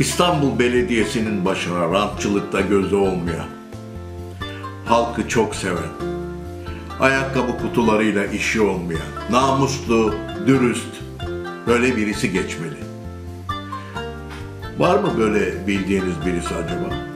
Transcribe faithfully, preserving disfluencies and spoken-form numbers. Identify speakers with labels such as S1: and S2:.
S1: İstanbul Belediyesi'nin başına rantçılıkta gözü olmayan, halkı çok seven, ayakkabı kutularıyla işi olmayan, namuslu, dürüst, böyle birisi geçmeli. Var mı böyle bildiğiniz birisi acaba?